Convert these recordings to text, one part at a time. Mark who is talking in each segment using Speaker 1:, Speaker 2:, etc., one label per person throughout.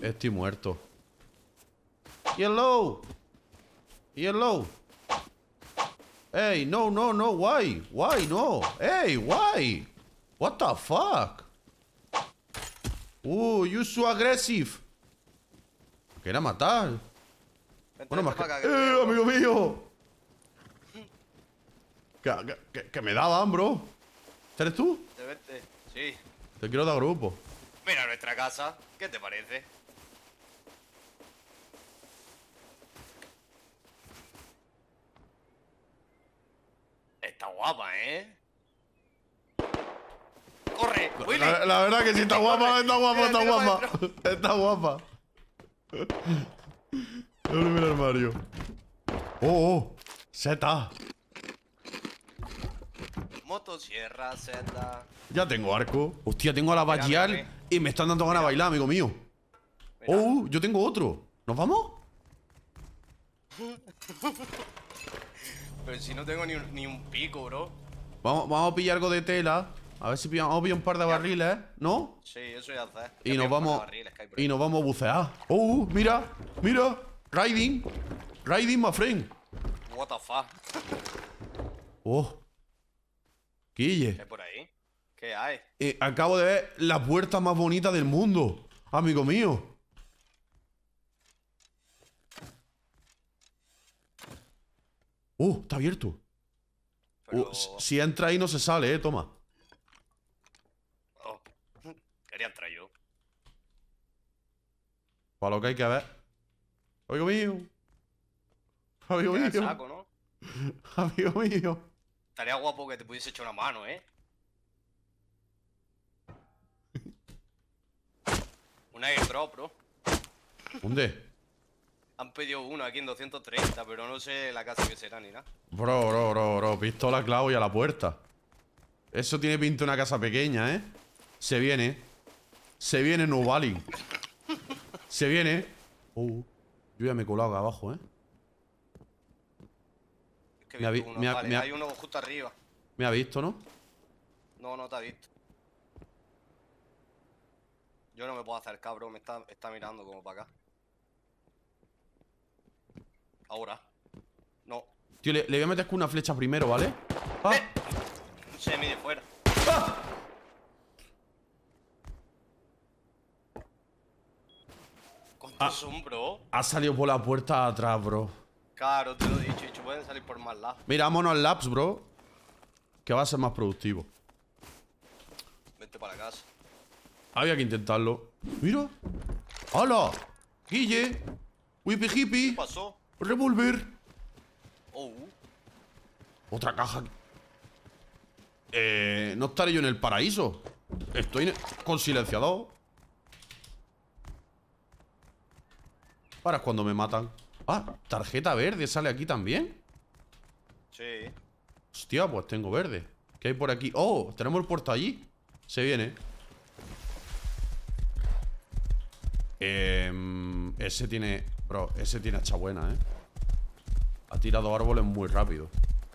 Speaker 1: Estoy muerto. Yellow. Yellow. Hey, no, no, no, why? Why, no? Hey, why? What the fuck? You so aggressive. Quiere matar. Bueno, más que... amigo mío. Que me daban, bro. ¿Eres tú?
Speaker 2: De verte, sí.
Speaker 1: Te quiero dar grupo.
Speaker 2: Mira nuestra casa. ¿Qué te parece? Está guapa, ¿eh? ¡Corre! ¡Willy!
Speaker 1: La verdad que sí, está guapa, está guapa, está guapa. Está guapa. El primer armario. Oh, seta.
Speaker 2: Motosierra, senda.
Speaker 1: Ya tengo arco. Hostia, tengo a la Bajal y me están dando ganas de bailar, amigo mío.
Speaker 2: Mira.
Speaker 1: Yo tengo otro. ¿Nos vamos?
Speaker 2: Pero si no tengo ni un pico, bro.
Speaker 1: Vamos a pillar algo de tela. A ver si pillamos, vamos a pillar un par de barriles, ¿no?
Speaker 2: Sí, eso ya hace.
Speaker 1: Y nos vamos a bucear. Mira, mira. Riding, my friend.
Speaker 2: What the fuck.
Speaker 1: Guille.
Speaker 2: ¿Qué por ahí? ¿Qué hay?
Speaker 1: Acabo de ver la puerta más bonita del mundo, amigo mío. Está abierto.
Speaker 2: Pero...
Speaker 1: si entra ahí no se sale, toma.
Speaker 2: Quería entrar yo.
Speaker 1: Para lo que hay que ver. Amigo mío. Amigo mío.
Speaker 2: Saco, ¿no?
Speaker 1: Amigo mío.
Speaker 2: Estaría guapo que te pudiese echar una mano, ¿eh? Un airdrop, bro.
Speaker 1: ¿Dónde?
Speaker 2: Han pedido uno aquí en 230, pero no sé la casa que será ni nada.
Speaker 1: Bro. Pistola, clavo y a la puerta. Eso tiene pinta de una casa pequeña, ¿eh? Se viene. Se viene Novalin. Se viene. Yo ya me he colado acá abajo, ¿eh?
Speaker 2: Es que hay uno justo arriba.
Speaker 1: Me ha visto, ¿no?
Speaker 2: No, no te ha visto. Yo no me puedo acercar, bro. Me está mirando como para acá. Ahora. No.
Speaker 1: Tío, le voy a meter con una flecha primero, ¿vale?
Speaker 2: Se mide fuera. ¿Cuántos son, bro?
Speaker 1: Ha salido por la puerta atrás, bro.
Speaker 2: Claro, te lo he dicho. Pueden salir por más lados.
Speaker 1: Mira, vámonos al labs, bro. Que va a ser más productivo.
Speaker 2: Vente para casa.
Speaker 1: Había que intentarlo. Mira. ¡Hala! Guille. Whippy hippie.
Speaker 2: ¿Qué pasó?
Speaker 1: Revolver.
Speaker 2: Oh.
Speaker 1: Otra caja. No estaré yo en el paraíso. Estoy con silenciador. Para cuando me matan. Tarjeta verde sale aquí también.
Speaker 2: Sí.
Speaker 1: Hostia, pues tengo verde. ¿Qué hay por aquí? Tenemos el puerto allí. Se viene. Ese tiene... Bro, ese tiene hacha buena, ¿eh? Ha tirado árboles muy rápido.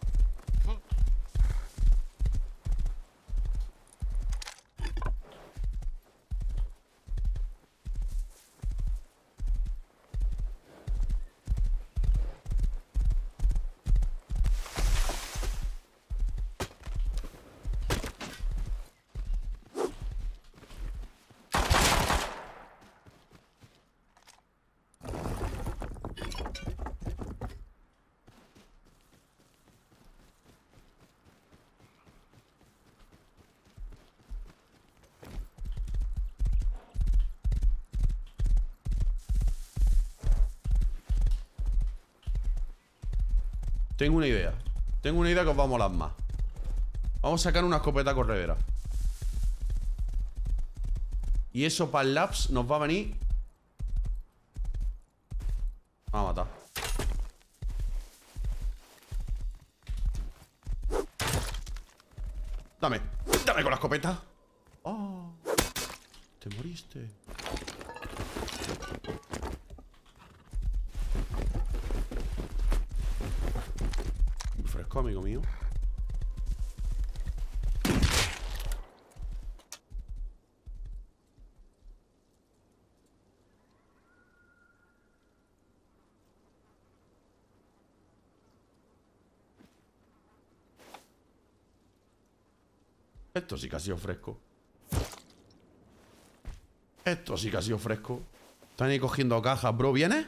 Speaker 1: Tengo una idea. Tengo una idea que os va a molar más. Vamos a sacar una escopeta corredera. Y eso para el labs nos va a venir. Vamos a matar. Dame con la escopeta. Te moriste. Muy fresco, amigo mío. Esto sí que ha sido fresco. Esto sí que ha sido fresco. Están ahí cogiendo cajas, bro. ¿Vienes?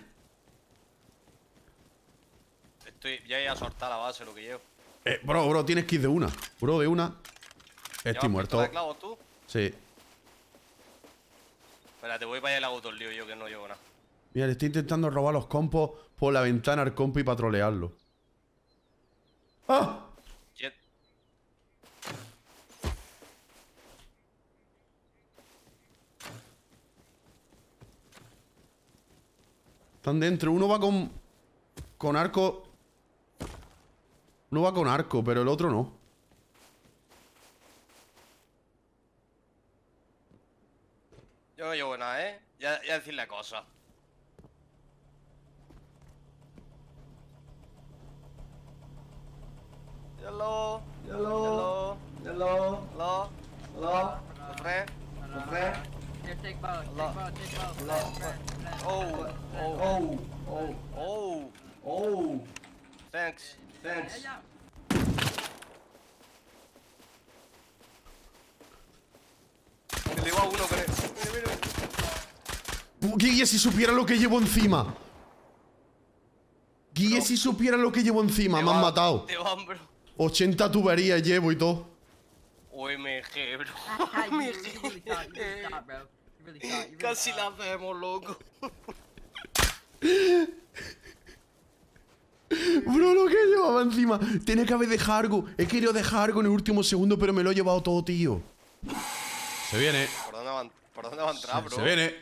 Speaker 2: Ya he a soltar la base lo que llevo.
Speaker 1: Bro, tienes que ir de una. Bro, de una. Estoy muerto.
Speaker 2: ¿De clavos tú?
Speaker 1: Sí.
Speaker 2: Espérate, voy para allá y le hago todo el lío yo que no llevo nada.
Speaker 1: Mira, le estoy intentando robar los compos por la ventana al compo y patrolearlo. ¡Ah!
Speaker 2: Jet.
Speaker 1: Están dentro. Uno va con arco. Uno va con arco, pero el otro no.
Speaker 2: Yo no llevo nada, ¿eh? Ya decirle cosas. Hello. Hello. Hello. Hello. Hello. Refresh. Refresh.
Speaker 3: Here, take boat,
Speaker 2: Allah.
Speaker 3: take boat, take boat.
Speaker 2: Oh. Oh. Thanks. Thanks.
Speaker 3: Yeah.
Speaker 2: Me le va uno, creo. Mira.
Speaker 1: Guille, si supiera lo que llevo encima. Guille, si supiera lo que llevo encima. Me han matado.
Speaker 2: Te van, bro.
Speaker 1: 80 tuberías llevo y todo.
Speaker 2: OMG, bro.
Speaker 3: You really thought, you really thought, bro. You really thought, you really
Speaker 2: Casi la
Speaker 3: thought.
Speaker 2: hacemos, loco.
Speaker 1: Bro, lo que llevaba encima. Tenía que haber dejado algo. He querido dejar algo en el último segundo, pero me lo he llevado todo, tío. Se viene.
Speaker 2: ¿Por dónde va a entrar, bro?
Speaker 1: Se viene.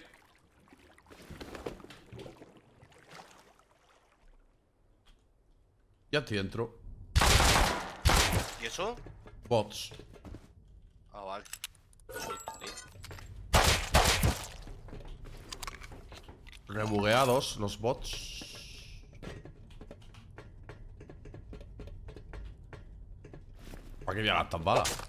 Speaker 1: Ya estoy dentro.
Speaker 2: ¿Y eso?
Speaker 1: Bots.
Speaker 2: Ah, vale.
Speaker 1: Rebugueados los bots. ¿Para qué voy a gastar balas?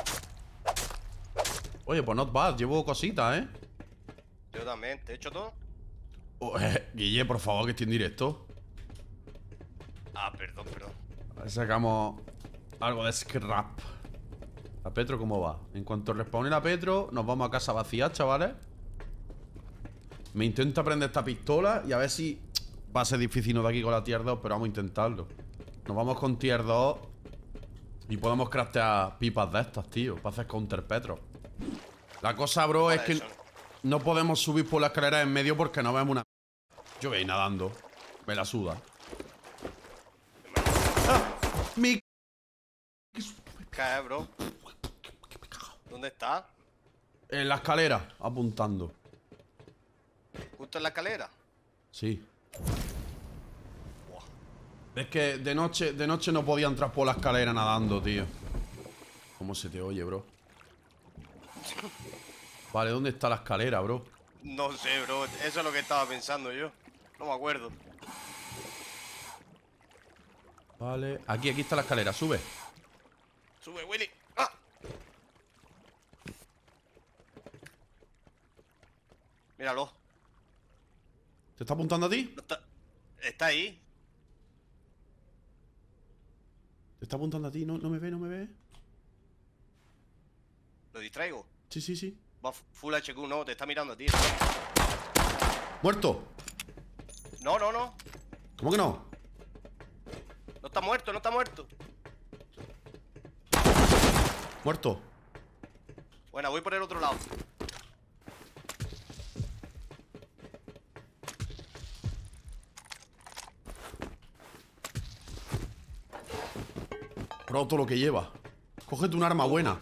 Speaker 1: Oye, pues not bad. Llevo cositas, ¿eh?
Speaker 2: Yo también. ¿Te he hecho todo?
Speaker 1: Guille, por favor, que estoy en directo.
Speaker 2: Ah, perdón.
Speaker 1: A ver, sacamos algo de scrap. ¿La Petro cómo va? En cuanto respawne la Petro, nos vamos a casa vacía, chavales. Me intento aprender esta pistola y a ver si va a ser difícil no de aquí con la tier 2, pero vamos a intentarlo. Nos vamos con tier 2 y podemos craftear pipas de estas, tío, para hacer counter Petro. La cosa, bro, es que
Speaker 2: eso.
Speaker 1: no podemos subir por la escalera en medio porque no vemos una... Yo voy a ir nadando. Me la suda. ¡Ah! Mi...
Speaker 2: ¿Qué es, bro? ¿Dónde está?
Speaker 1: En la escalera, apuntando.
Speaker 2: ¿Justo en la escalera?
Speaker 1: Sí. Es que de noche no podía entrar por la escalera nadando, tío. ¿Cómo se te oye, bro? Vale, ¿dónde está la escalera, bro?
Speaker 2: No sé, bro. Eso es lo que estaba pensando yo. No me acuerdo.
Speaker 1: Vale, aquí está la escalera, sube.
Speaker 2: Sube, Willy. ¡Ah! Míralo.
Speaker 1: ¿Te está apuntando a ti?
Speaker 2: No está... Está ahí.
Speaker 1: ¿Te está apuntando a ti? No me ve, no me ve.
Speaker 2: ¿Lo distraigo?
Speaker 1: Sí, sí, sí.
Speaker 2: Va full HQ, no. Te está mirando a ti.
Speaker 1: ¡Muerto!
Speaker 2: No.
Speaker 1: ¿Cómo que no?
Speaker 2: No está muerto, no está muerto.
Speaker 1: Muerto.
Speaker 2: Bueno, voy por el otro lado.
Speaker 1: Bro, todo lo que lleva. Cógete un arma buena.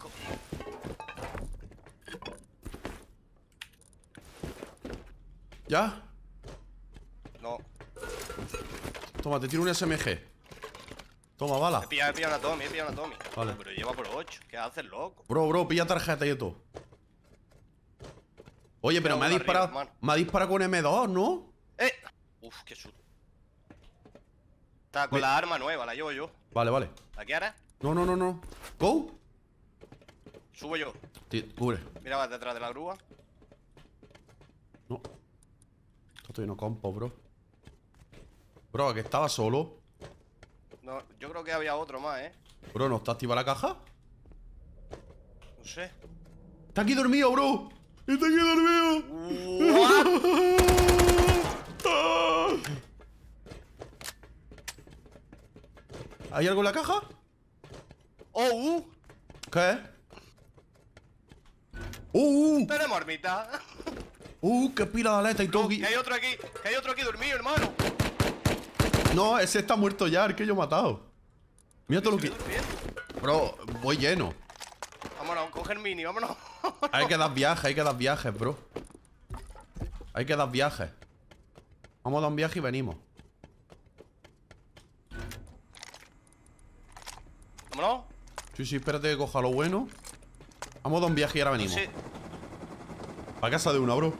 Speaker 1: ¿Ya?
Speaker 2: No.
Speaker 1: Toma, te tiro un SMG. Toma, bala.
Speaker 2: He pillado una Tommy,
Speaker 1: Vale.
Speaker 2: Pero lleva por 8. ¿Qué haces, loco?
Speaker 1: Bro, pilla tarjeta y todo. Oye, pero
Speaker 2: Tengo
Speaker 1: me ha
Speaker 2: uno
Speaker 1: disparado.
Speaker 2: arriba, hermano.
Speaker 1: Me ha disparado con M2, ¿no?
Speaker 2: ¡Eh! Uf, qué susto. Está con la arma nueva, la llevo yo.
Speaker 1: Vale.
Speaker 2: ¿La quieres?
Speaker 1: No. ¿Go?
Speaker 2: Subo yo.
Speaker 1: Cubre.
Speaker 2: Mira, vas detrás de la grúa.
Speaker 1: No. Estoy no compo, bro. Bro, que estaba solo.
Speaker 2: No, yo creo que había otro más, ¿eh?
Speaker 1: Bro, ¿no está activa la caja?
Speaker 2: sé.
Speaker 1: Está aquí dormido, bro. Está aquí dormido. ¿Hay algo en la caja?
Speaker 2: ¡Oh!
Speaker 1: ¿Qué?
Speaker 2: Tenemos armita.
Speaker 1: ¡Qué pila de aleta y todo aquí!
Speaker 2: Que hay otro aquí dormido, hermano.
Speaker 1: No, ese está muerto ya, el que yo he matado. Mira todo lo que... Bro, voy lleno.
Speaker 2: Vámonos, coge el mini, vámonos.
Speaker 1: Hay que dar viajes, bro. Hay que dar viajes. Vamos a dar un viaje y venimos.
Speaker 2: Vámonos.
Speaker 1: Sí, espérate que coja lo bueno. Vamos a dar un viaje y ahora venimos.
Speaker 2: Sí.
Speaker 1: A casa de una, bro.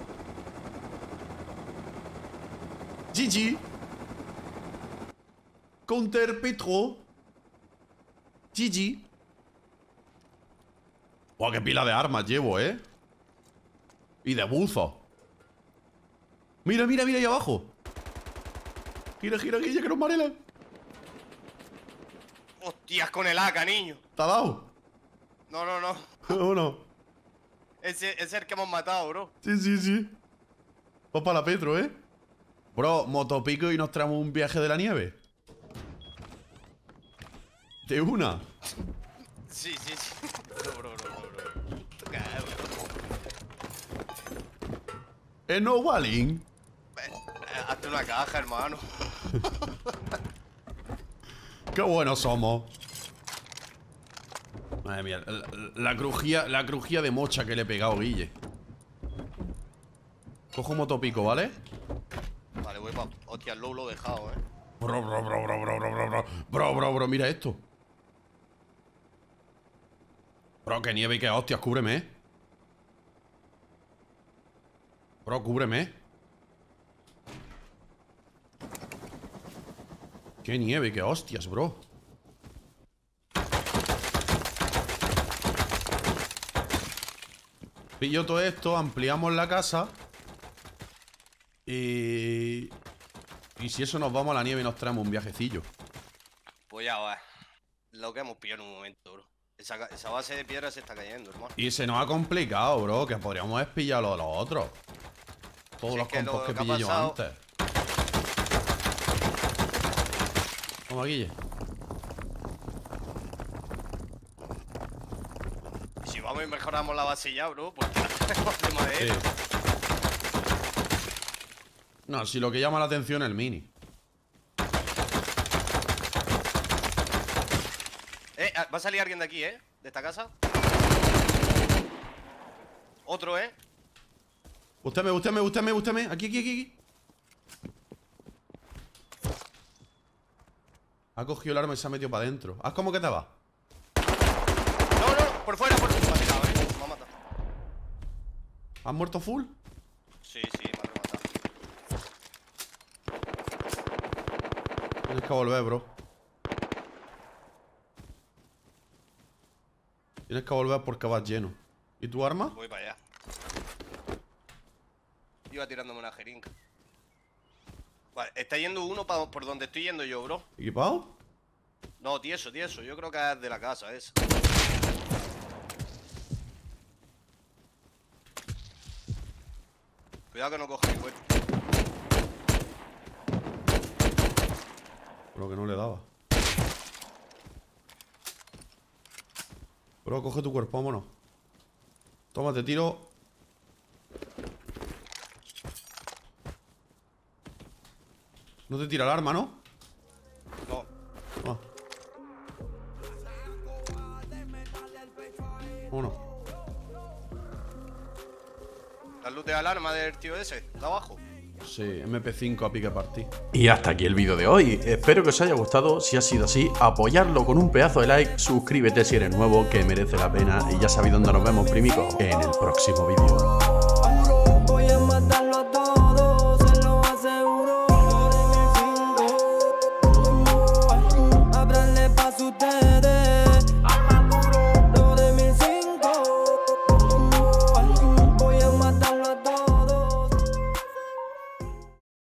Speaker 1: GG. Counter Petro. GG. Buah, qué pila de armas llevo, Y de buzo. Mira ahí abajo. Gira, Guille, que nos marelan.
Speaker 2: Hostias, con el AK, niño.
Speaker 1: ¿Te ha dado?
Speaker 2: No.
Speaker 1: ¿O no?
Speaker 2: Ese es el que hemos matado, bro.
Speaker 1: Sí. Vamos para la Petro, Bro, motopico y nos traemos un viaje de la nieve. De una.
Speaker 2: Sí. Bro.
Speaker 1: No Walling.
Speaker 2: Hazte una caja, hermano.
Speaker 1: Qué buenos somos. Madre mía, la crujía de mocha que le he pegado, Guille. Cojo motopico, ¿vale?
Speaker 2: Vale, voy pa... Hostia, el low lo he dejado,
Speaker 1: Bro, mira esto. Bro, qué nieve y qué hostias, cúbreme. Bro, cúbreme. Qué nieve y qué hostias, bro. Pillo todo esto, ampliamos la casa. Y si eso nos vamos a la nieve y nos traemos un viajecillo.
Speaker 2: Pues ya va. Lo que hemos pillado en un momento, bro. Esa base de piedra se está cayendo, hermano.
Speaker 1: Y se nos ha complicado, bro. Que podríamos haber pillado lo de los otros. Todos los compos que pillé yo antes. Vamos, Guille.
Speaker 2: Si vamos y mejoramos la base ya, bro, pues de madera.
Speaker 1: Sí. No, si lo que llama la atención es el mini.
Speaker 2: Va a salir alguien de aquí, de esta casa. Otro,
Speaker 1: Búsqueme. Aquí. Ha cogido el arma y se ha metido para adentro. Haz como que te va.
Speaker 2: No, por fuera, Me ha matado.
Speaker 1: ¿Has muerto full?
Speaker 2: Sí, me ha matado.
Speaker 1: Tienes que volver, bro. Tienes que volver porque vas lleno. ¿Y tu arma?
Speaker 2: Voy para allá. Iba tirándome una jeringa. Vale, está yendo uno por donde estoy yendo yo, bro.
Speaker 1: ¿Equipado?
Speaker 2: No, tieso. Yo creo que es de la casa esa. Cuidado que no coja mi cuerpo.
Speaker 1: Bro, que no le daba. Bro, coge tu cuerpo, vámonos. Toma, te tiro. No te tira el arma, ¿no?
Speaker 2: No.
Speaker 1: Ah. Vámonos.
Speaker 2: ¿La luz de alarma del tío ese? ¿De abajo?
Speaker 1: Sí, MP5 a pique partí.
Speaker 4: Y hasta aquí el vídeo de hoy. Espero que os haya gustado. Si ha sido así, apoyarlo con un pedazo de like. Suscríbete si eres nuevo, que merece la pena. Y ya sabéis dónde nos vemos, primico, en el próximo vídeo.